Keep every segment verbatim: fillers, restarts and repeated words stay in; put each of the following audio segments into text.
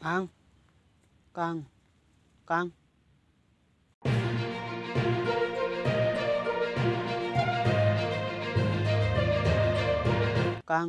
Kang, Kang, Kang. Kang.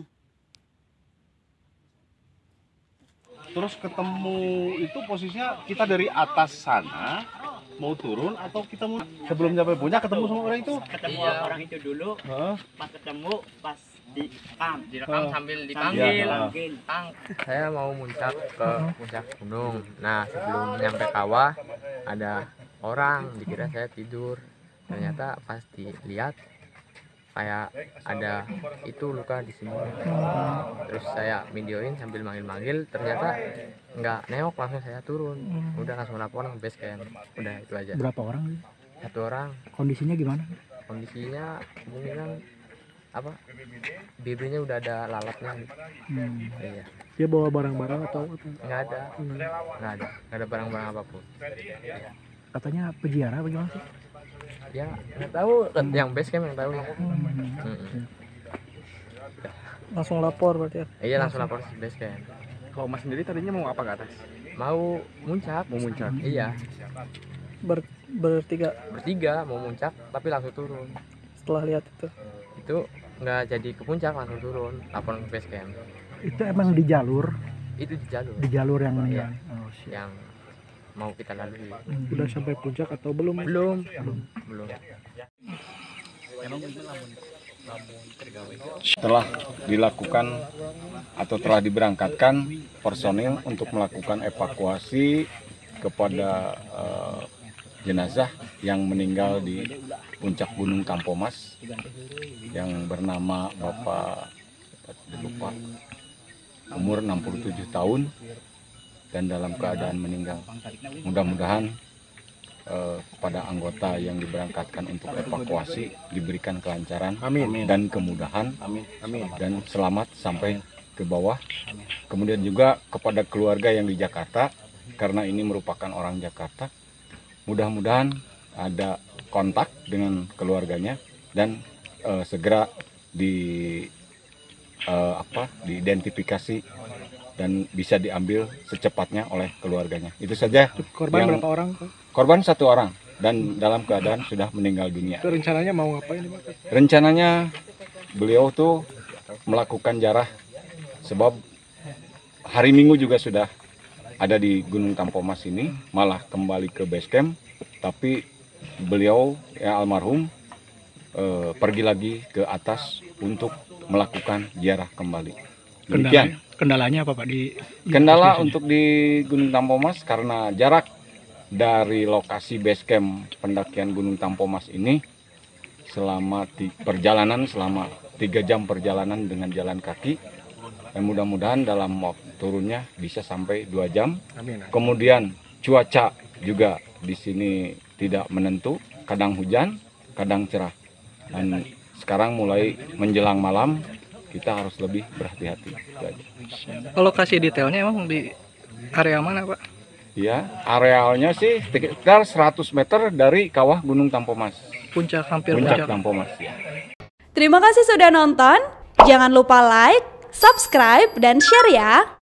Terus ketemu itu posisinya kita dari atas sana mau turun atau kita mau sebelum sampai puncak ketemu sama orang itu? Ketemu Iya. orang itu dulu. Hah? Pas ketemu pas direkam. Direkam Oh. sambil Sambil dipanggil. Iya. panggil. Kang, saya mau muncak ke puncak gunung. Nah, sebelum nyampe kawah ada orang, dikira saya tidur. Ternyata pas dilihat kayak ada itu luka di sini. Terus saya videoin sambil manggil-manggil, ternyata nggak nengok, langsung saya turun. Udah langsung lapor ke base camp. Udah itu aja. Berapa orang? Satu orang. Kondisinya gimana? Kondisinya kemungkinan apa? Bibirnya udah ada lalatnya. Hmm. Iya. Dia bawa barang-barang atau apa? Nggak ada. Nggak ada. Nggak ada barang-barang apapun. Katanya peziarah bagaimana sih? Ya nggak tahu, yang base camp yang tahu ya. Hmm. Mm-mm. Langsung lapor berarti ya? Iya, langsung lapor ke base camp. Kalau Mas sendiri tadinya mau apa ke atas? Mau muncak. Mau muncak. Iya, Ber, bertiga bertiga mau muncak tapi langsung turun. setelah lihat itu. Itu nggak jadi ke puncak, langsung turun lapor ke base camp. Itu emang di jalur, Itu di jalur di jalur yang Iya. meninggal. Oh, siap. yang mau kita lalui. Udah sampai puncak atau belum? Belum, belum. Setelah dilakukan atau telah diberangkatkan personil untuk melakukan evakuasi kepada eh, jenazah yang meninggal di puncak Gunung Tampomas yang bernama Bapak lupa, umur enam puluh tujuh tahun dan dalam keadaan meninggal. Mudah-mudahan eh, kepada anggota yang diberangkatkan untuk evakuasi diberikan kelancaran Amin. dan kemudahan. Amin. Amin. Dan selamat sampai ke bawah. Kemudian juga kepada keluarga yang di Jakarta, karena ini merupakan orang Jakarta, mudah-mudahan ada kontak dengan keluarganya dan eh, segera di eh, apa diidentifikasi dan bisa diambil secepatnya oleh keluarganya. Itu saja. Korban Yang- berapa orang? Pak? Korban satu orang dan dalam keadaan sudah meninggal dunia. Itu rencananya mau ngapain nih, Pak? Rencananya beliau tuh melakukan jarah sebab hari Minggu juga sudah ada di Gunung Tampomas ini, malah kembali ke base camp, tapi beliau ya almarhum eh, pergi lagi ke atas untuk melakukan ziarah kembali. Demikian. Kendalanya apa Pak di Kendala untuk di Gunung Tampomas karena jarak dari lokasi base camp pendakian Gunung Tampomas ini selama ti- perjalanan selama tiga jam perjalanan dengan jalan kaki. Dan mudah-mudahan dalam waktu turunnya bisa sampai dua jam. Amin. Kemudian cuaca juga di sini tidak menentu, kadang hujan, kadang cerah. Dan sekarang mulai menjelang malam kita harus lebih berhati-hati. Itu aja. Lokasi detailnya emang di area mana Pak? Ya, arealnya sih sekitar seratus meter dari kawah Gunung Tampomas. Puncak hampir Puncak puncak. Tampomas ya. Terima kasih sudah nonton. Jangan lupa like, subscribe, dan share ya.